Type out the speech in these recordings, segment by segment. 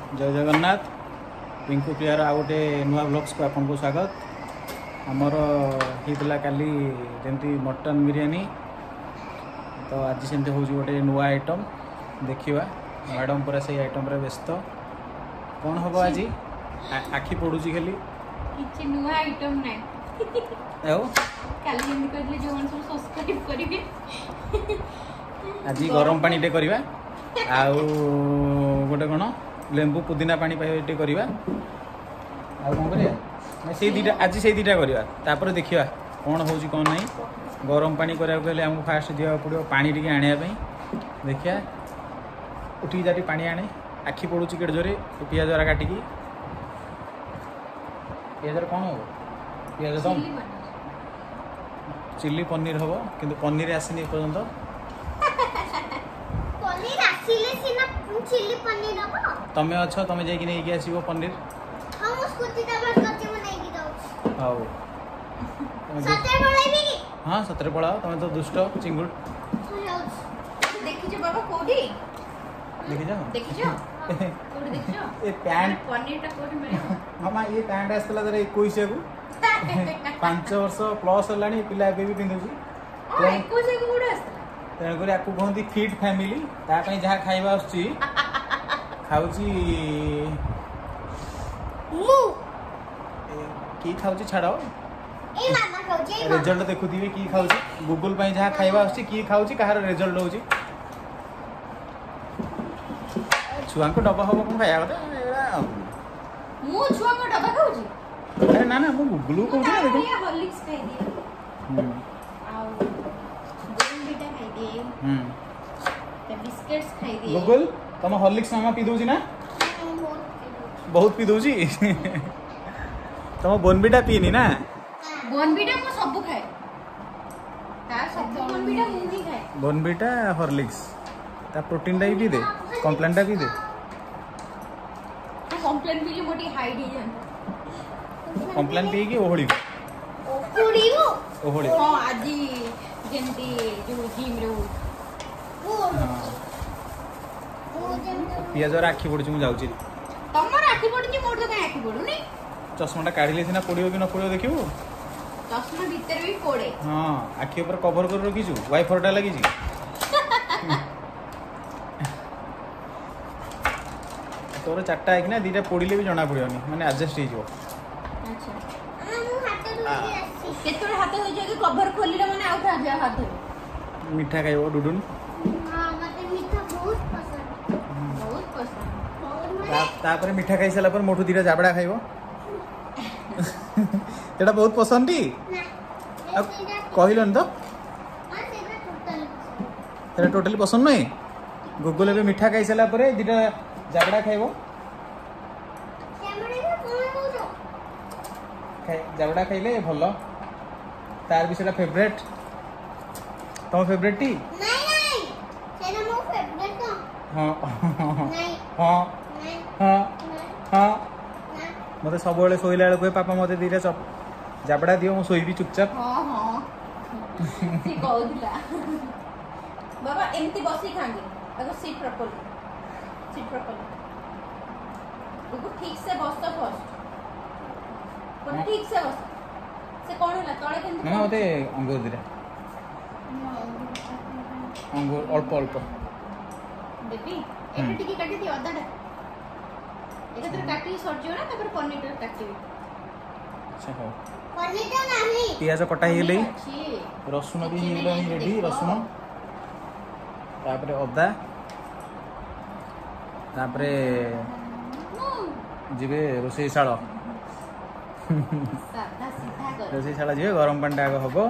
जय जगन्नाथ पिंकू प्रियार आ गोटे नुआ ब्लॉग्स को आपको स्वागत। आमर होता काली जमी मटन बिरयानी तो आज सेमती हूँ गोटे नुआ आइटम देखा मैडम पूरा से आइटम व्यस्त कौन हम आज आखि पड़ू खाली किछि नुआ आइटम नै काली जेमि कहले जो मन सब सब्सक्राइब करिवे आज गरम पानी टे करबा आउ गोटे कौन लेंबू पुदीना पानी टे करबा आउ कौन करिया से दीटा आज से दीटा करबा तापर देखिबा कौन होउची कौन नहीं। गरम पानी करा गले हमको फास्ट दिया पड़ो पानी टिके आनिया पई देखिया उठी जाटी पानी आने आखि पड़ुची केड़ जोरे पियाज जरा काटिकी पियाज कौन हो पियाज दम चिल्ली पनीर हम किंतु पनीर आसनी पर्यंत पनीर आसीले सिना चिल्ली पनीर हबो तमे अच्छा तमे जाई कि नै कि आसीबो पनीर हम स्कूटी दबा करते बनाई की दउ हाउ सते पळाइबी की हां सतरे पळाओ तमे तो दुष्ट चिंगुल देखि जे बाबा कोडी देखि जाओ कोडी देखि जाओ ए पैंट पनीर टा कोडी मिले मामा ये पैंट आसला जरा 21 को 5 वर्ष प्लस हलानी पिला एबे भी पिंदुची ओ 21 को कोडी आस्ता तेणुक आपको कहती फिट फैमिली तापाई जहाँ खाइबा आसुची खाऊची मु की खाऊची छाड़ो ए मामा खाउची रिजल्ट देखुथीबे की खाऊची गूगल पाई जहाँ खाइबा आसुची की खाऊची कहार रिजल्ट होउची छुआ को डब्बा हम कौन खाया कथा मु छुआ को डबा खाउची अरे ना ना मु गूगल को कहूची ना देखो हॉर्लिक्स खाई दिए आउ बोनविटा खाई दिए ते बिस्किट्स खाई दिए गूगल तुम हॉर्लिक्स मामा पी दोची ना बहुत पी दोची तुम बोनबिटा पीनी ना बोनविटा मु सब खाए ता सब बोनविटा मु ही खाए बोनबिटा हॉर्लिक्स ता प्रोटीन टा भी दे कॉम्प्लेन टा भी दे कॉम्प्लेन भी मोटी हाइड ही जान कॉम्प्लेन पी की ओहड़ी कुड़ीबो ओहड़ी हां आजी जेंती जो जिम रे ओ जम पियाज आखि पड़ुची मु जाउची तमर आखि पडुची मोर तो काहे आखि पडुनी चश्माटा काढिले सिना पड़ियो कि न पड़ियो देखिबो चश्मा भीतर भी पड़े हां आखि ऊपर कवर कर रखिछु वाइफरटा लागि छी तोर चारटा है कि ना दीटा पड़िले भी जणा पड़ियोनी माने एडजस्ट हो जिवो अच्छा मु हाथ धोई आसी केतोरे हाथ हो जाय कि कवर खोलिले माने आउ खा जा हाथ मीठा खाइबो डुडुन हां मते मीठा बहुत पसंद तापर मीठा खाइ सला पर मोठू दीटा जाबड़ा खाइबो तेटा बहुत पसंद टी ना कहिलन तो हां सेटा टोटल तेरा टोटली पसंद नहीं गूगल में मीठा खाई सारा पर दीटा जाबड़ा खाइबो कैमरे में कोन हो जाबड़ा खाइले भलो तार भी सेटा फेवरेट तुम फेवरेट टी नहीं सेटा मो फेवरेट तो हां नहीं हां नहीं हां हां ना मते सब बेले सोइला बेले कोई पापा मते दीटा चप जाबड़ा दियो मु सोइबी चुपचाप हां हां सी कहउला बाबा एमती बसी खांगे अगर सीट प्रॉपर्ली वो ठीक से बस तो फर्स्ट पर ठीक से बस से कोन होला तळे केन ना मते अंगूर दीटा अंगूर अल्प अल्प बेबी एटा टिके काटी दियो अदाडा एटा तर काटी सरजियो ना तपर पनीर तर काटी अच्छा हो पनीर तो नहीं पियाज कटा ही गेलै छी रसुन भी ही गेलै रेडी रसुन तापर अदा तापर जीवे रोषेशाल सादा सीधा कर रोषेशाल जीवे गरम पानी आग हम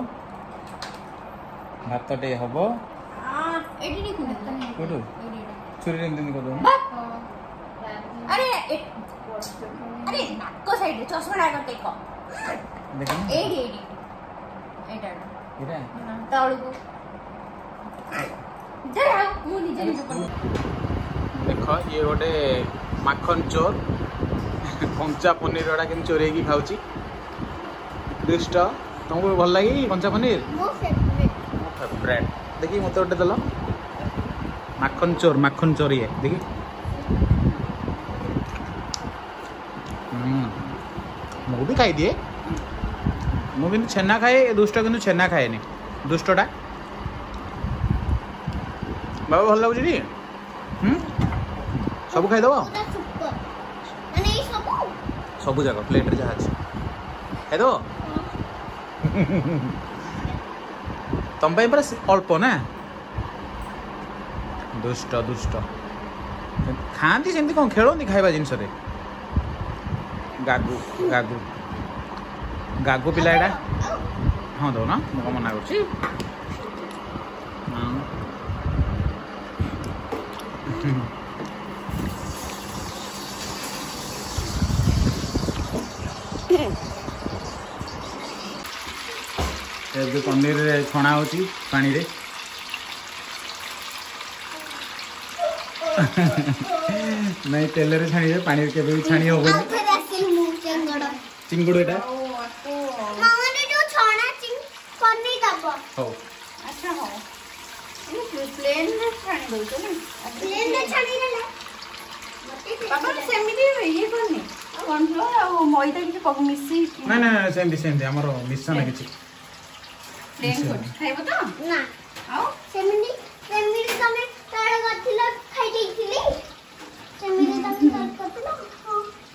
भात टे हम हां एडी नी कुंडा कोटू छुरी एमती कर दो अरे अरे नाको साइड चश्मा डागर टेको देखो एडी एटा इरा ताळू को जरा मु निजे निजे कर देख ये गोटे माखन चोर कंचा पनीर वाला के चोरे की खाऊची दुष्ट तुमको भल लगी कंचा पनीर मो फेवरेट देखी मत गोटे दल माखन चोर ये देखी भी खाई दिए मुझे छेना खाए दुष्ट कि छेना खाएनि दुष्टटा बाबा भल लगुच सब खाईदेव ପୁରା ସୁପର ମାନେ ଏଇ ସବୁ सब जाक प्लेट जहाँ अच्छे खाईदेव तुम पूरा अल्प ना दुष्ट दुष्ट खाती सेमती कौन खेलती खाଇବା ଜିନିଷରେ गागु गागु गागु पिला एटा हाँ दो ना मुझे मना कर पनीर छणा हो पानी रे नहीं तेल रे छाणी पानी के भी छाणी हो ଆଉ ଥରେ ଆସିଲି ମୁଁ ଚେଙ୍ଗଡ଼ चिंगुड़ एटा ମାମାରେ ଯୋଉ ଛଣା ପନିର ଦବ हो अच्छा हो प्लेन में छाणी दउछ ना ପ୍ଲେନରେ ଛାଣିଦେଲେ बाबा सेमिति ये करनी कॉर्नफ्लोर और मैदा किसी पक मिसी ना ना सेमती सेमती हमर मिश्रण किछि प्लेन कर खाइबो तो ନା आओ ସେମିତି ସେମିତି ତମେ ତଳେ କରିଥିଲ ଖାଇ ଦେଇଥିଲି ସେମିତି ତମେ ତଳେ କରିଥିଲ ହଁ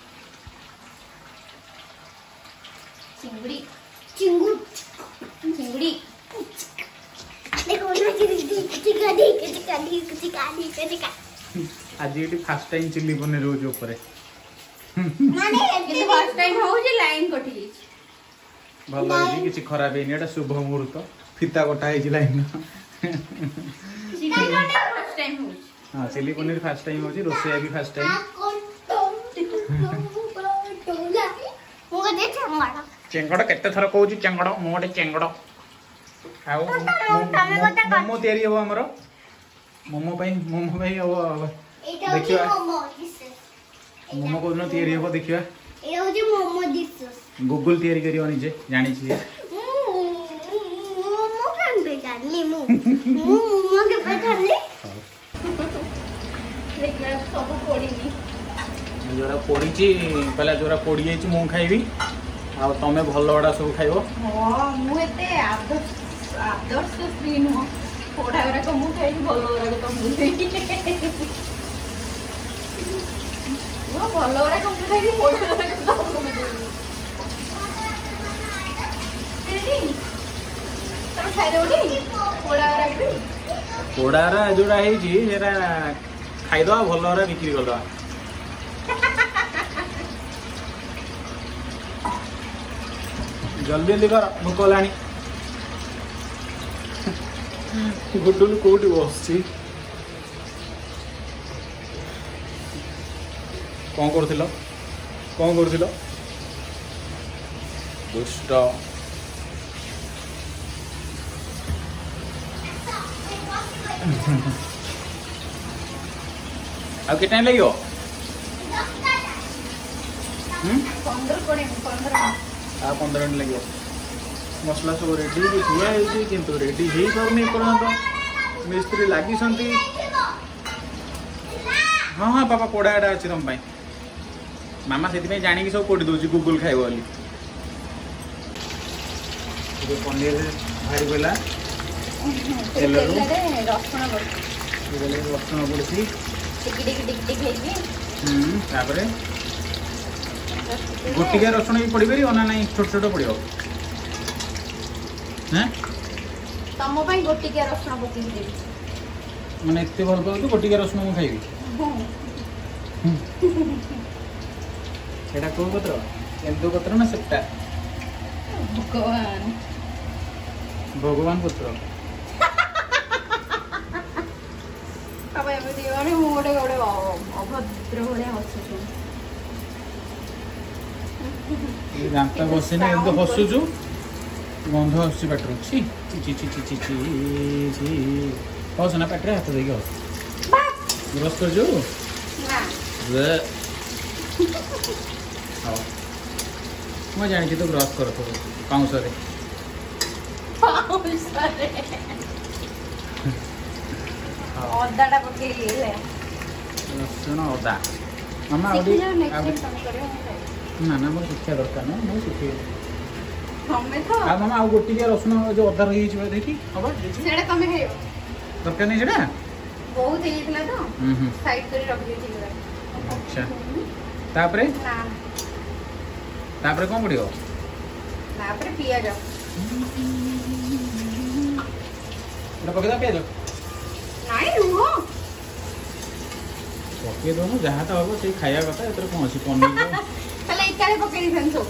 चिंगड़ी ଚିଙ୍ଗୁଡ଼ି ଦେଖो ନା ଚିକା आज ये फर्स्ट टाइम चिल्ली पनीर रोज ऊपर ମାନେ किंतु फर्स्ट टाइम हो जे लाइन कटि गई भल होई किछि खराब हेनी एटा शुभ मुहूर्त फिता कटा हेछि लाइन फर्स्ट टाइम हो हां चिल्ली पनीर फर्स्ट टाइम होछि रोसैया भी फर्स्ट टाइम चेंगड़ केते थर कहूछि चेंगड़ मो गोटे चेंगड़ आउ मोमो तयारी हो हमर मोमो पई हो देखियो मोमो कोन तयारी हो देखियो ଏଇଟା ହଉଛି ମୋମୋ ଡିଶେସ୍ गूगल तयारी करियो निजे जानि छी ମୋମୋ କେବେ ଜାଣିଲି ମୁଁ ମୋମୋ କେବେ ଜାଣିଲି देखला सब पड़ीनी जोरा पोड़ी पहले जोरा पोड़ी जाइए मु खाइबी आ तमें भल बड़ा सब खाइब हां मु एते आदर्श स्त्री नुह पोड़ा गुरा को मु खाई भल गुरा को तुम वो भल गुरा को खाई पोड़ा गुरा को तुम तुम खाई दोडी पोड़ा गुरा को पोड़ारा जोड़ा है खाईद भल बिक्री करद जल्दी जल्दी कर भोक लानी गुड्डू कौटी बस कौन कर दुष्ट आ के टाइम लगे 15 मिनट लगे मसला सब रेडी ठिया किंतु रेडी हो पारनी पर्यंत मिस्त्री लगी हाँ हाँ पापा पोड़ाटा अच्छी तुम मामा से जाणी सब पोड़ी दूसरी गूगल खाइब बोली पनीर भारी पड़ा तेल रसुण पड़ी गोटिका रसुण भी पड़ पार ना नहीं छोट छोट पड़ो तम गोटिका रसुण पकई मैंने एत भल पाऊ गोटिका रसुण मुझे खाइबी सेटा कौ पत्र केन्दु पत्र ना सेटा भगवान भगवान पत्र अभद्र भाया हसुँ दांत बसने एमती हसुचु गंध आस पाटर ची ची ची ची ची ची हस ना पाटे हाथ देख हस ब्रश कर मैं जानी तो ब्रश कर पाउस अदाटा पकई रसुण अदा मामा ना ना मोर शिक्षा दरकार ना मैं शिखे तमे तो आ मामा आ गोटी के रसुन जो अदा रही छ देखी हबा सेडा तमे खाइयो दरकार नहीं सेटा बहुत हेइतला तो साइड कर रख दियो ठीक अच्छा तापरे ना तापरे कोन पड़ियो तापरे पियाज एटा पकेदा पियाज नाइ रुहो पके दो ना जहाँ तो हम से खाया कथा एतर कौन सी पनीर तले इकारे पके दिसन सब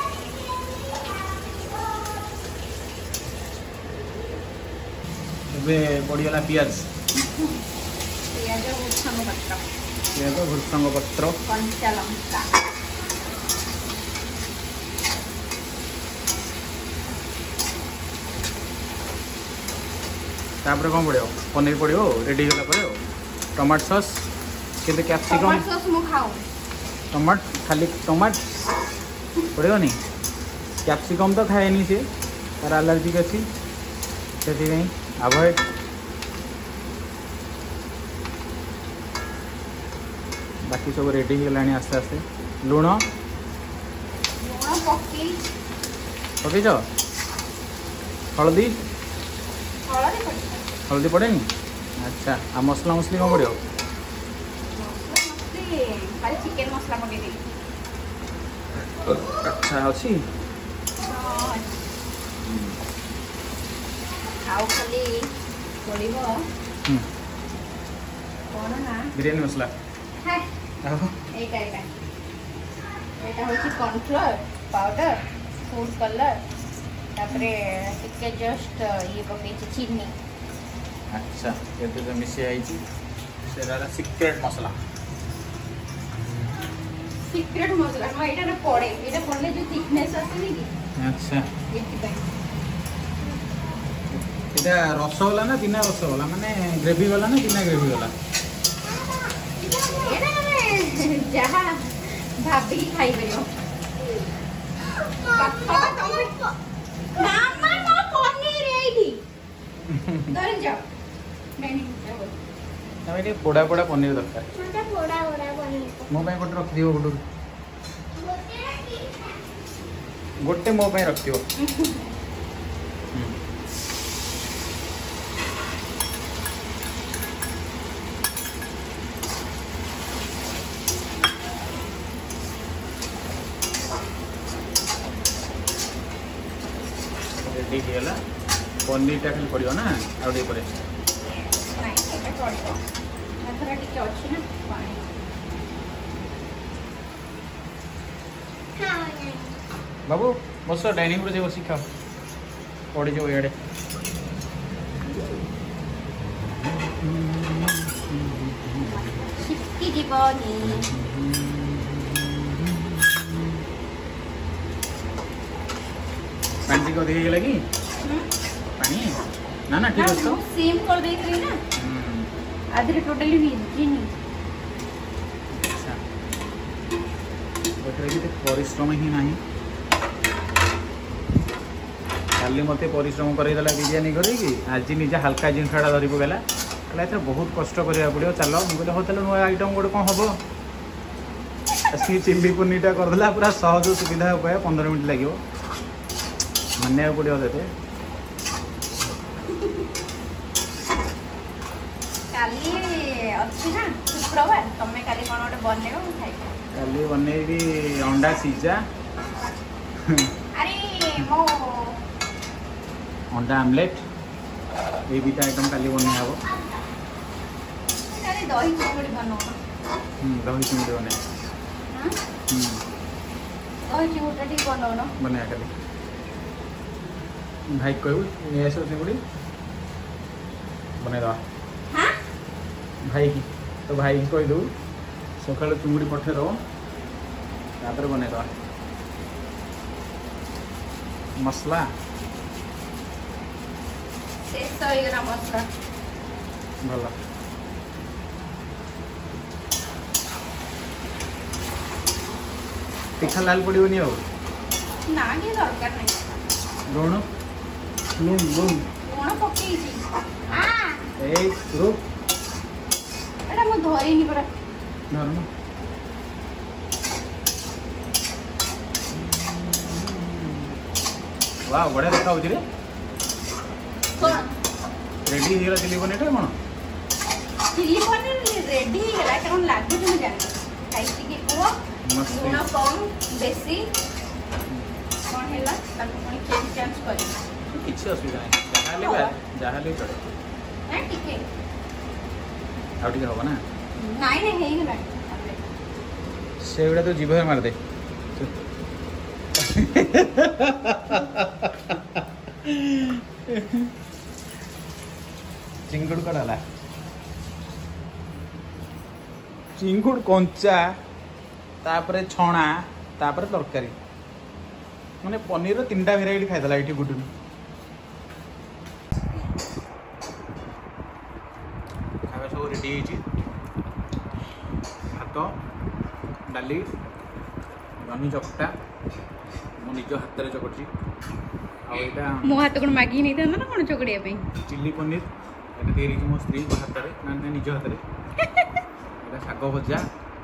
ଏବେ ପଡ଼ିଗଲା ପିଆଜ ପିଆଜ ଭୃଷଙ୍ଗ ପତ୍ର ପିଆଜ ଭୃଷଙ୍ଗ ପତ୍ର କଞ୍ଚା ଲଙ୍କା ତାପରେ କ'ଣ ପଡ଼ିବ ପନିର ପଡ଼ିବ ରେଡ଼ି ହେଇଗଲା ପରେ ଟମାଟୋ ସସ୍ କିନ୍ତୁ କ୍ୟାପ୍ସିକମ୍ ଟମାଟୋ ସସ୍ ମୁଁ ଖାଉ ଟମାଟ ଖାଲି ଟମାଟ ପଡ଼ିବନି କ୍ୟାପ୍ସିକମ୍ ତ ଖାଏନି ସେ ତାର ଆଲର୍ଜିକ୍ ଅଛି ସେଥିପାଇଁ ଆଭଏଡ଼ ବାକି ସବୁ ରେଡ଼ି ହେଇଗଲାଣି ଆସ୍ତେ ଆସ୍ତେ ଲୁଣ ଲୁଣ ପକେଇ ପକେଇଛ ହଳଦୀ ହଳଦୀ ପଡ଼ିବ ହଳଦୀ ପଡ଼େନି ଆଚ୍ଛା ଆଉ ମସଲା ମସଲି କ'ଣ ପଡ଼ିବ ଖାଲି ଚିକେନ ମସଲା ପକେଇ ଦେବି ଆଚ୍ଛା ଅଛି ଆଉ ଖାଲି ପଡ଼ିବ କ'ଣ ନା ବିରିୟାନୀ ମସଲା ହାଏ ଆଉ ଏଇଟା ହେଉଛି କର୍ଣ୍ଣଫ୍ଲୋର ପାଉଡର ଫୁଡ୍ କଲର୍ ତାପରେ ଟିକେ ଜଷ୍ଟ ଇଏ ପକେଇଛି ଚିନି ଆଚ୍ଛା କେତେ ତ ମିଶି ଯାଇଛି ସେଟା ହେଲା ସିକ୍ରେଟ୍ ମସଲା ସିକ୍ରେଟ୍ ମସଲା ହଁ ଏଇଟା ପଡ଼େ ଏଇଟା ପଡ଼ିଲେ ଯେଉଁ ଥିକନେସ୍ ଆସେନି କି ଆଚ୍ଛା ଏଥିପାଇଁ এটা রসগোল্লা না বিনা রসগোল্লা মানে গ্রেভি বালা না বিনা গ্রেভি বালা ଏଇଟା ମାନେ ଯାହା ଭାବିକି ଖାଇପାରିବ ମାମା ମୋ ପନିର ଏଇଠି ଧରି ଯାଅ আমি ଟିକେ ପୋଡ଼ା ପୋଡ଼ା ପନିର ଦରକାର ମୋତେ ପୋଡ଼ା ପୋଡ଼ା ପନିର ମୋ ପାଇଁ ଗୋଟେ ରଖିଦିଅ ଗୋଟେ ମୋ ପାଇଁ ରଖିଥିବ ରେଡି ହେଇଗଲା ପନିରଟା ଖାଲି ପଡ଼ିବ ନା ଆଉ ଟିକେ ପରେ ନାଇଁ ଏଇଟା ଚଳିବ ଏଥର ଟିକେ ଅଛି ନା ପାଣି ବାବୁ ବସ ଡାଇନିଂ ଉପରେ ବସି ଖାଅ ପଡ଼ିଯିବ ଇଆଡ଼େ ଛିଟକି ଯିବନି ପାଣି ଟିକେ ଅଧିକ ହେଇଗଲା କି ପାଣି ନା ନା ଠିକ୍ ଅଛି ତ ସିମ୍ କରିଦେଇଥିଲି ନା ଆଧିରେ ଟୋଟାଲି ଭିଜିନି ଆଚ୍ଛା ଏଥିରେ କିଛି ପରିଶ୍ରମ ହିଁ ନାହିଁ କାଲି ମୋତେ ପରିଶ୍ରମ କରେଇଦେଲା ବିରିୟାନୀ କରେଇକି ଆଜି ନିଜେ ହାଲକା ଜିନିଷଟା ଧରି ପକେଇଲା କହିଲା ଏଥିରେ ବହୁତ କଷ୍ଟ କରିବାକୁ ପଡ଼ିବ ଚାଲ ମୁଁ କହିଲି ହଉ ତାହେଲେ ନୂଆ ଆଇଟମ୍ ଗୋଟେ କ'ଣ ହେବ ଆସିକି ଚିଲି ପନିରଟା କରିଦେଲା ପୁରା ସହଜ ସୁବିଧା ଉପାୟ 15 ମିନିଟ୍ ଲାଗିବ ମାନିବାକୁ ପଡ଼ିବ ତତେ କାଲି ଅଛି ନା ଶୁକ୍ରବାର ତମେ କାଲି କ'ଣ ଗୋଟେ ବନେଇବ ମୁଁ ଖାଇବି କାଲି ବନେଇବି ଅଣ୍ଡା ସିଝା ଆରେ ମୋ ଅଣ୍ଡା ଆମଲେଟ୍ ଏଇ ଦୁଇଟା ଆଇଟମ୍ କାଲି ବନେଇ ହେବ କାଲି ଦହି ଚିଙ୍ଗୁଡ଼ି ବନଉନ ଦହି ଚିଙ୍ଗୁଡ଼ି ବନେଇ ଦହି ଚିଙ୍ଗୁଡ଼ିଟା ଟିକେ ବନଉନ ବନେଇବା କାଲି ଭାଇ କହିବୁ ନେଇ ଆସିବ ଚିଙ୍ଗୁଡ଼ି ବନେଇଦେବା ହାଁ ଭାଇକି ତ ଭାଇକି କହିଦେବୁ ସକାଳୁ ଚିଙ୍ଗୁଡ଼ି ପଠେଇଦେବ ତାପରେ ବନେଇଦେବା ମସଲା ଶେଷ ହେଇଗଲା ମସଲା ଭଲ ତିଖା ଲାଲ ପଡ଼ିବନି ଆଉ ନା କିଛି ଦରକାର ନାହିଁ ଲୁଣ ଲୁଣ ଲୁଣ ଲୁଣ ପକେଇଛି ଏଇ ରୁପ ଏଇଟା ମୁଁ ଧରିନି ପରା ଧରୁନ वाह बड़े देखा होची रे कौन रेडी हेला चिली पनीर टा कोन चिली पनीर रेडी हैला कौन लागु तुम जान खाई के को मस्त लूण कम बेसी कौन हैला ताको कोन चेंज करी किछ असुविधा नहीं जहाँ ले चले ना ठीक है आउ ठीक होगा ना नहीं नहीं हे गला सेवड़ा तो जीभ मार दे चिंगुड़ कड़ाला चिंगुड़ कंचा तापरे छणा तापरे तरकारी माने पनीर 3टा वेराइटी खाइदला एठी गुडुन खावा सब रेडी होइछि भात डाली जनी चकटा मो निज हाथ रे चकटछि आ एटा मो हाथ कोन मागी नहीं था ना कोन चोकड़िया पे चिल्ली पनीर एटा देरी मो स्त्री को हाथ रे ना निज हाथ रे एटा साग भजा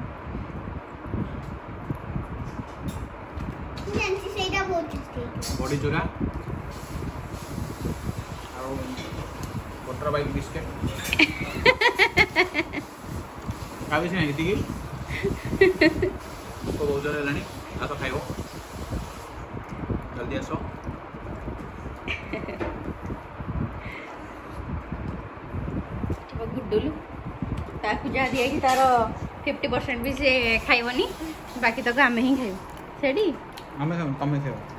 जानसी सेटा बहुत टेस्टी बड़ी चूरा आ बटर बाइक बिस्किट खावे से नहीं थी को बहुत जरे लानी आ तो खाइबो जल्दी आसो गुड्डुलु ताकू जा दिया कि तार 50% भी से खाइबनी बाकी तक आमे ही खाइब सेडी हमें तमें खाओ